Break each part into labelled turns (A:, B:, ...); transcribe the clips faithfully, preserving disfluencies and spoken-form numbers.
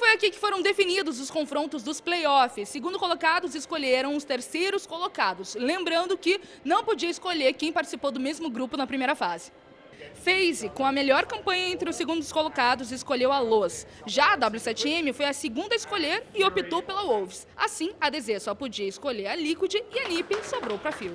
A: foi aqui que foram definidos os confrontos dos playoffs. Segundo colocados escolheram os terceiros colocados. Lembrando que não podia escolher quem participou do mesmo grupo na primeira fase. FaZe, com a melhor campanha entre os segundos colocados, escolheu a Loz. Já a W sete M foi a segunda a escolher e optou pela Wolves. Assim, a D Z só podia escolher a Liquid e a N I P sobrou para a Fury.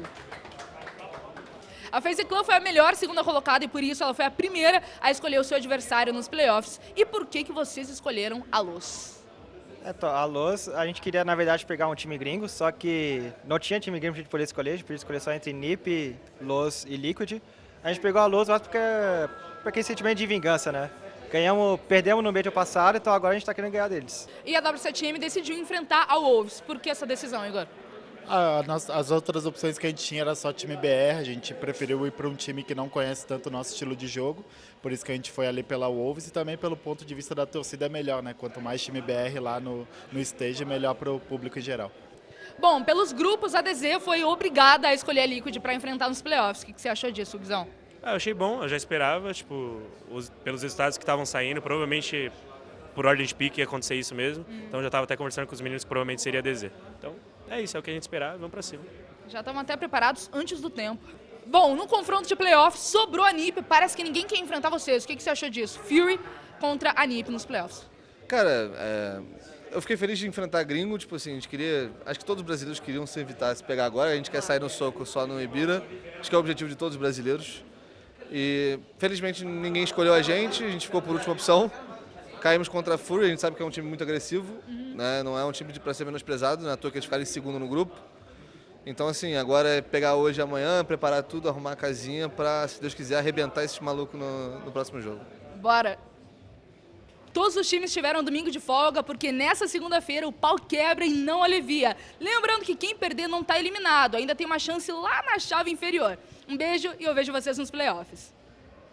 A: A FaZe Clan foi a melhor segunda colocada e por isso ela foi a primeira a escolher o seu adversário nos playoffs. E por que que vocês escolheram a Loz?
B: Então, a Loz, a gente queria, na verdade, pegar um time gringo, só que não tinha time gringo pra gente poder escolher, a gente podia escolher só entre N I P, Loz e Liquid. A gente pegou a Loz mais porque, porque aquele sentimento de vingança, né? Ganhamos, perdemos no meio do passado, então agora a gente tá querendo ganhar deles.
A: E a W sete M decidiu enfrentar a Wolves. Por que essa decisão, Igor?
C: Ah, nós, as outras opções que a gente tinha era só time B R, a gente preferiu ir para um time que não conhece tanto o nosso estilo de jogo, por isso que a gente foi ali pela Wolves e também pelo ponto de vista da torcida é melhor, né? Quanto mais time B R lá no, no stage, melhor para o público em geral.
A: Bom, pelos grupos, a D Z foi obrigada a escolher a Liquid para enfrentar nos playoffs. O que que você achou disso, Guizão?
D: Ah, eu achei bom, eu já esperava, tipo, os, pelos resultados que estavam saindo, provavelmente por ordem de pique ia acontecer isso mesmo, hum. Então já estava até conversando com os meninos que provavelmente seria a D Z. Então é isso, é o que a gente esperava, vamos para cima.
A: Já estavam até preparados antes do tempo. Bom, no confronto de playoffs, sobrou a N I P, parece que ninguém quer enfrentar vocês. O que que você achou disso? Fury contra a N I P nos playoffs.
E: Cara, é, eu fiquei feliz de enfrentar gringo, tipo assim, a gente queria, acho que todos os brasileiros queriam se evitar se pegar agora, a gente quer sair no soco só no Ibira, acho que é o objetivo de todos os brasileiros. E felizmente ninguém escolheu a gente, a gente ficou por última opção. Caímos contra a Fury, a gente sabe que é um time muito agressivo, uhum. né? Não é um time para ser menosprezado, não é à toa que eles ficaram em segundo no grupo. Então assim, agora é pegar hoje e amanhã, preparar tudo, arrumar a casinha para, se Deus quiser, arrebentar esses malucos no, no próximo jogo.
A: Bora! Todos os times tiveram domingo de folga, porque nessa segunda-feira o pau quebra e não alivia. Lembrando que quem perder não está eliminado, ainda tem uma chance lá na chave inferior. Um beijo e eu vejo vocês nos playoffs.